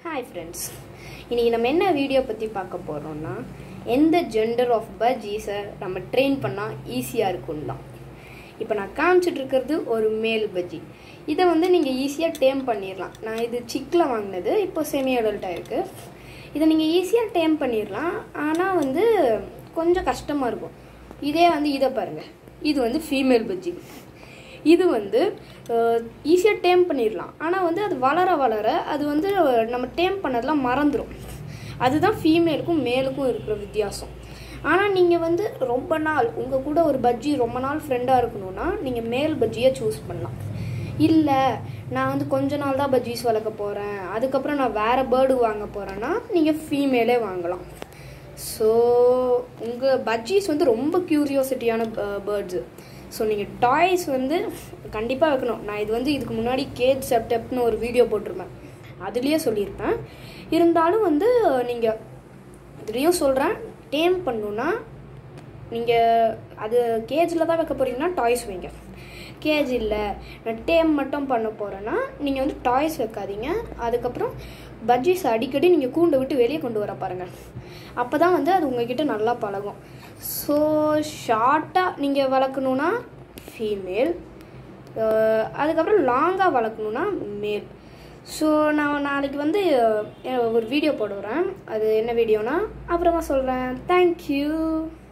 Hi friends, இன்னைக்கு நம்ம என்ன வீடியோ பத்தி பார்க்க போறோம்னா எந்த ஜெண்டர் ஆஃப் budgies நம்ம ட்ரெயின் பண்ணா ஈஸியா இருக்கும்னு தான். இப்போ நான் காமிச்சிட்டு இருக்கிறது ஒரு மேல் budgie. இதை வந்து நீங்க ஈஸியா டேம் பண்ணிரலாம். நான் இது சிக்ல வாங்குனது, இப்போ செமி அடல்ட்டா இருக்கு. இதை நீங்க ஈஸியா டேம் பண்ணிரலாம். ஆனா வந்து கொஞ்சம் கஷ்டமா இருக்கும். இதே வந்து இத பாருங்க. இது வந்து ஃபீமேல் budgie. இது வந்து ஈஸியாக டேம் பண்ணிடலாம். ஆனால் வந்து அது வளர வளர அது வந்து நம்ம டேம் பண்ணதெல்லாம் மறந்துடும். அதுதான் ஃபீமேலுக்கும் மேலுக்கும் இருக்கிற வித்தியாசம். ஆனால் நீங்கள் வந்து ரொம்ப நாள் உங்கள் கூட ஒரு budgie ரொம்ப நாள் ஃப்ரெண்டாக இருக்கணும்னா நீங்கள் மேல் budgie சூஸ் பண்ணலாம். இல்லை நான் வந்து கொஞ்ச நாள் தான் budgies வளர்க்க போகிறேன், அதுக்கப்புறம் நான் வேறு பேர்டு வாங்க போகிறேன்னா நீங்கள் ஃபீமேலே வாங்கலாம். ஸோ உங்கள் budgies வந்து ரொம்ப க்யூரியாசிட்டியான பேர்ட்ஸு. ஸோ நீங்கள் டாய்ஸ் வந்து கண்டிப்பாக வைக்கணும். நான் இது வந்து இதுக்கு முன்னாடி கேஜ் செட்டப்னு ஒரு வீடியோ போட்டிருப்பேன், அதுலேயே சொல்லியிருப்பேன். இருந்தாலும் வந்து நீங்கள் இதுலேயும் சொல்கிறேன், டேம் பண்ணணுன்னா நீங்கள் அது கேஜில் தான் வைக்க போகிறீங்கன்னா டாய்ஸ் வைங்க. கேஜ் இல்லை நான் டேம் மட்டும் பண்ண போகிறேன்னா நீங்கள் வந்து டாய்ஸ் வைக்காதீங்க. அதுக்கப்புறம் budgies அடிக்கடி நீங்கள் கூண்டை விட்டு வெளியே கொண்டு வர பாருங்கள். அப்போ தான் வந்து அது உங்ககிட்ட நல்லா பழகும். ஸோ ஷார்ட்டாக நீங்கள் வளர்க்கணுன்னா ஃபீமேல், அதுக்கப்புறம் லாங்காக வளர்க்கணுன்னா மேல். ஸோ நான் நாளைக்கு வந்து ஒரு வீடியோ போடுறேன். அது என்ன வீடியோனா அப்புறமா சொல்கிறேன். தேங்க்யூ.